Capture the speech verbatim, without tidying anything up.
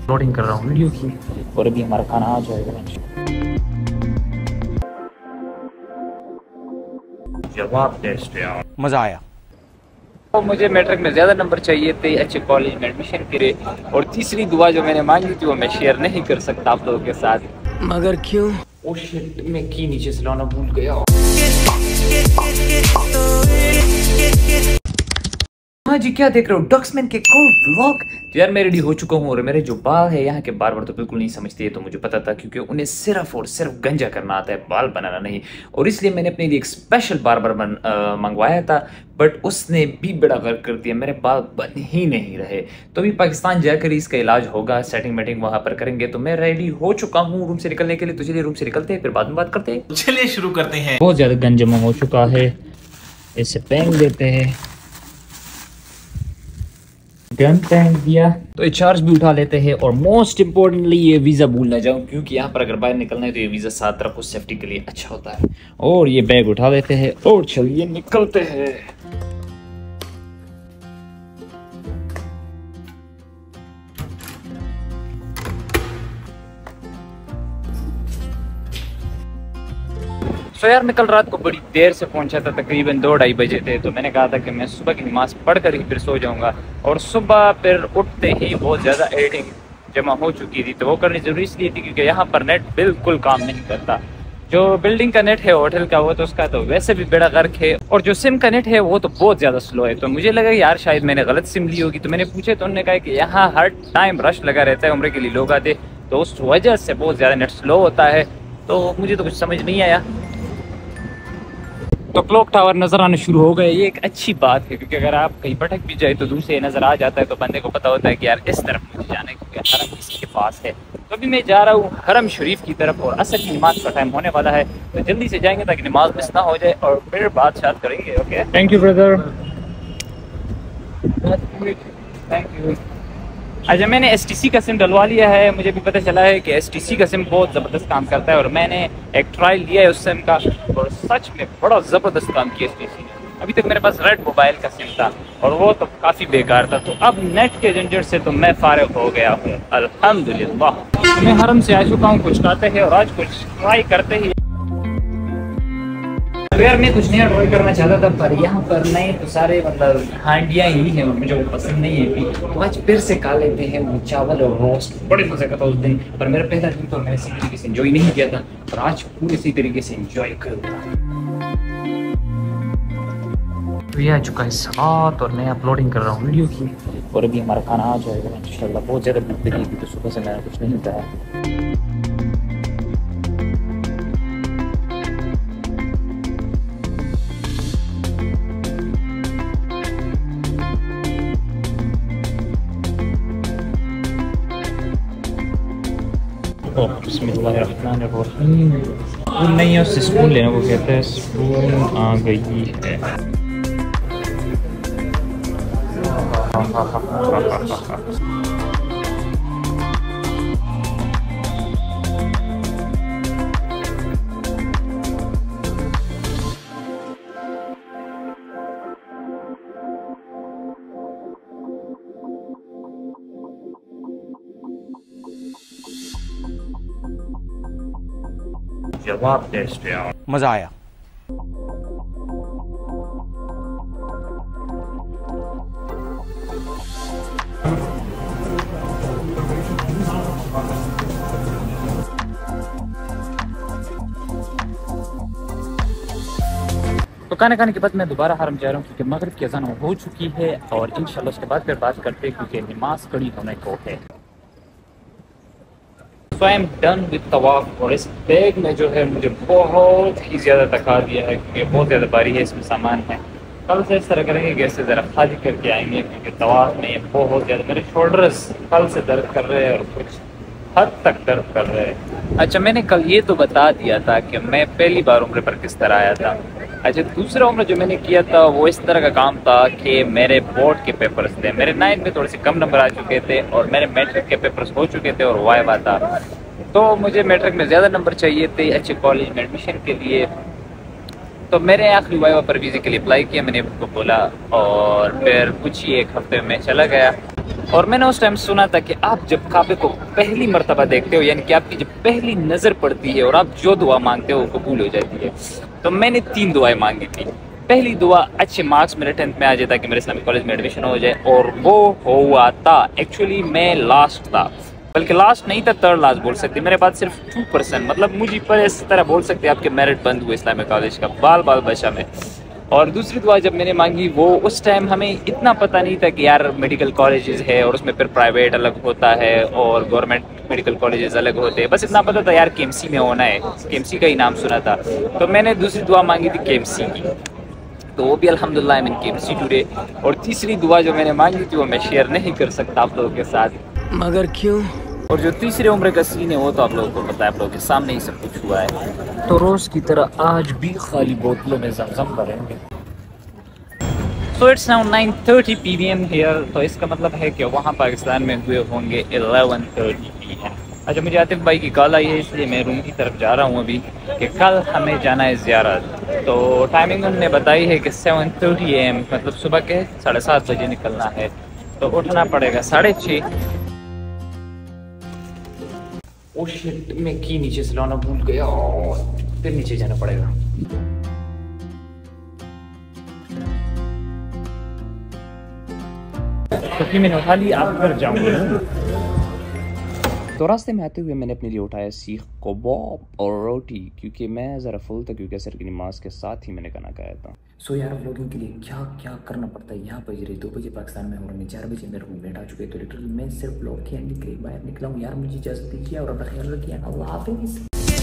Loading कर रहा हूँ वीडियो की और अभी हमारा खाना आ जाएगा। जवाब टेस्ट यार मजा आया। तो मुझे मैट्रिक में ज़्यादा नंबर चाहिए थे अच्छे कॉलेज में एडमिशन के लिए, और तीसरी दुआ जो मैंने मांगी थी वो मैं शेयर नहीं कर सकता आप लोगों के साथ। मगर क्यों? ओ शिट, मैं की नीचे से लाना भूल गया। हाँ जी, क्या देख रहे हो डॉक्समैन के कौन व्लॉग। तो यार मैं रेडी हो चुका हूँ और मेरे जो बाल है यहाँ के बार बार तो बिल्कुल नहीं समझते, तो मुझे पता था क्योंकि उन्हें सिर्फ और सिर्फ गंजा करना आता है, बाल बनाना नहीं। और इसलिए मैंने अपने लिए एक स्पेशल बार्बर बन मंगवाया था, बट उसने भी बड़ा गर्क कर दिया, मेरे बाल बन ही नहीं रहे। तो अभी पाकिस्तान जाकर इसका इलाज होगा, सेटिंग वेटिंग वहाँ पर करेंगे। तो मैं रेडी हो चुका हूँ रूम से निकलने के लिए, तो चलिए रूम से निकलते हैं फिर बाद में बात करते हैं। चलिए शुरू करते हैं। बहुत ज़्यादा गंज जमा हो चुका है, इसे फेंक देते हैं। गन फेंक दिया तो ये चार्ज भी उठा लेते हैं। और मोस्ट इम्पोर्टेंटली ये वीज़ा भूल ना जाऊं, क्योंकि यहाँ पर अगर बाहर निकलना है तो ये वीज़ा साथ रखो, सेफ्टी के लिए अच्छा होता है। और ये बैग उठा लेते हैं और चलिए निकलते हैं। तो यार मैं कल रात को बड़ी देर से पहुंचा था, तकरीबन दो ढाई बजे थे। तो मैंने कहा था कि मैं सुबह की नमाज़ पढ़ कर ही फिर सो जाऊंगा, और सुबह फिर उठते ही बहुत ज़्यादा एडिटिंग जमा हो चुकी थी। तो वो करनी ज़रूरी इसलिए थी क्योंकि यहाँ पर नेट बिल्कुल काम नहीं करता। जो बिल्डिंग का नेट है होटल का वो तो उसका तो वैसे भी बड़ा गर्क है, और जो सिम का नेट है वो तो बहुत ज़्यादा स्लो है। तो मुझे लगा यार शायद मैंने गलत सिम ली होगी। तो मैंने पूछे तो उन्होंने कहा कि यहाँ हर टाइम रश लगा रहता है, उम्र के लिए लोग आते, तो उस वजह से बहुत ज़्यादा नेट स्लो होता है। तो मुझे तो कुछ समझ नहीं आया। तो क्लॉक टावर नज़र आने शुरू हो गए, ये एक अच्छी बात है क्योंकि अगर आप कहीं भटक भी जाए तो दूर से नज़र आ जाता है, तो बंदे को पता होता है कि यार इस तरफ मुझे जाना है क्योंकि हरम इसी के पास है। तो अभी मैं जा रहा हूँ हरम शरीफ की तरफ, और असर की नमाज का टाइम होने वाला है, तो जल्दी से जाएंगे ताकि नमाज मिस ना हो जाए और फिर बात शात करेंगे। Okay, thank you brother, thank you. अच्छा, मैंने एस टी सी का सिम डलवा लिया है। मुझे भी पता चला है कि एस टी सी का सिम बहुत ज़बरदस्त काम करता है, और मैंने एक ट्रायल लिया है उस सिम का, और सच में बड़ा ज़बरदस्त काम किया एस टी सी ने। अभी तक मेरे पास रेड मोबाइल का सिम था और वो तो काफ़ी बेकार था। तो अब नेट के झंझट से तो मैं फारिग हो गया हूँ अल्हम्दुलिल्लाह। मैं हरम से आ चुका हूँ, कुछ खाते हैं और आज कुछ ट्राई करते ही। यार मैं कुछ नया ट्राई करना चाहता था, पर यहाँ पर नहीं तो सारे मतलब हांडियाँ ही हैं, मुझे वो पसंद नहीं है। तो आज फिर से खा लेते हैं वो चावल और रोस्ट, बड़े मजे का था उस दिन। पर मेरा पहला दिन तो मैंने सही तरीके से एंजॉय नहीं किया था, पर आज पूरे सही तरीके से एंजॉय करूँगा। तो ये आ चुका है साथ, और मैं अपलोडिंग कर रहा हूँ वीडियो की, और अभी हमारा खाना आ जाएगा इंशाल्लाह। बहुत ज़्यादा भूख लगी थी तो सुबह से मैंने कुछ नहीं खाया। बिस्मिल्लाहिर्रहमानिर्रहीम। स्पून नहीं है, उससे स्पून लेने को कहते हैं। स्पून आ गई है। जवाब टेस्ट यार मजा आया। तो खाना खाने के बाद मैं दोबारा हरम जा रहा हूँ क्योंकि मगरिब की अज़ान हो चुकी है, और इंशाल्लाह उसके बाद फिर बात करते हैं क्योंकि नमाज कड़ी होने को है। So I am done with तवाफ, और इस बैग में जो है मुझे बहुत ही ज़्यादा थका दिया है क्योंकि बहुत ज़्यादा भारी है, इसमें सामान है। कल से इस तरह करेंगे कि ऐसे ज़रा खाली करके आएंगे क्योंकि तवाफ में ये बहुत ज़्यादा मेरे शोल्डर्स कल से दर्द कर रहे हैं और कुछ हद तक दर्द कर रहे हैं। अच्छा, मैंने कल ये तो बता दिया था कि मैं पहली बार उम्र पर किस तरह आया था। अच्छा, दूसरा उम्र जो मैंने किया था वो इस तरह का काम था कि मेरे बोर्ड के पेपर्स थे, मेरे नाइन में थोड़े से कम नंबर आ चुके थे, और मेरे मैट्रिक के पेपर्स हो चुके थे और वाइवा था। तो मुझे मैट्रिक में ज़्यादा नंबर चाहिए थे अच्छे कॉलेज में एडमिशन के लिए। तो मैंने आखिरी वाइवा पर वीज़े के लिए अप्लाई किया, मैंने उनको बोला, और फिर कुछ ही एक हफ्ते में चला गया। और मैंने उस टाइम सुना था कि आप जब काबे को पहली मर्तबा देखते हो, यानी कि आपकी जब पहली नज़र पड़ती है और आप जो दुआ मांगते हो वो कबूल हो जाती है। तो मैंने तीन दुआएं मांगी थी। पहली दुआ अच्छे मार्क्स मेरे टेंथ में आ जाए ताकि मेरे इस्लामिक कॉलेज में एडमिशन हो जाए, और वो हुआ था। एक्चुअली मैं लास्ट था, बल्कि लास्ट नहीं था, थर्ड लास्ट बोल सकते। मेरे पास सिर्फ टू परसेंट, मतलब मुझे पर इस तरह बोल सकते आपके मेरिट बंद हुए इस्लामिक कॉलेज का बाल बाल बचा में। और दूसरी दुआ जब मैंने मांगी, वो उस टाइम हमें इतना पता नहीं था कि यार मेडिकल कॉलेजेस है और उसमें फिर प्राइवेट अलग होता है और गवर्नमेंट मेडिकल कॉलेजेस अलग होते हैं। बस इतना पता था यार के एम सी में होना है, के एम सी का ही नाम सुना था। तो मैंने दूसरी दुआ मांगी थी के एम सी की, तो वो भी अल्हम्दुलिल्लाह I mean K M C today. और तीसरी दुआ जो मैंने मांगी थी वो मैं शेयर नहीं कर सकता आप लोगों के साथ, मगर क्यों? और जो तीसरे उम्र का सीन है वो तो आप लोगों को पता है, आप लोगों के सामने ही सब कुछ हुआ है। तो रोज़ की तरह आज भी खाली बोतलों में ज़मज़म भरेंगे। So it's now nine thirty P M here, तो इसका मतलब है कि वहाँ पाकिस्तान में हुए होंगे इलेवन थर्टी पी एम। अच्छा, मुझे आतिफ भाई की कॉल आई है इसलिए मैं रूम की तरफ जा रहा हूँ अभी, कि कल हमें जाना है ज़ियारत। तो टाइमिंग उन्होंने बताई है कि सेवन थर्टी ए एम, मतलब सुबह के साढ़े सात बजे निकलना है। तो उठना पड़ेगा साढ़े छः। ओ शिट, मैं की नीचे से लाना भूल गया, फिर नीचे जाना पड़ेगा। तो कि मैंने उठा ली, आप घर जाऊंगा। तो रास्ते में आते हुए मैंने अपने लिए उठाया सीख कबाब और रोटी, क्योंकि मैं ज़रा फुल था, क्योंकि असर की नमाज के साथ ही मैंने खाना खाया था। सो so यार, व्लॉगिंग के लिए क्या क्या करना पड़ता है। यहाँ बज रहे दो बजे पाकिस्तान में, और चार बजे मेरे रूम बैठ आ चुके। तो लिटरली मैं सिर्फ व्लॉग के एंड के बाहर निकला हूँ यार। मुझे इजाज़त दीजिए और अपना ख्याल रखिए। अल्लाह हाफ़िज़।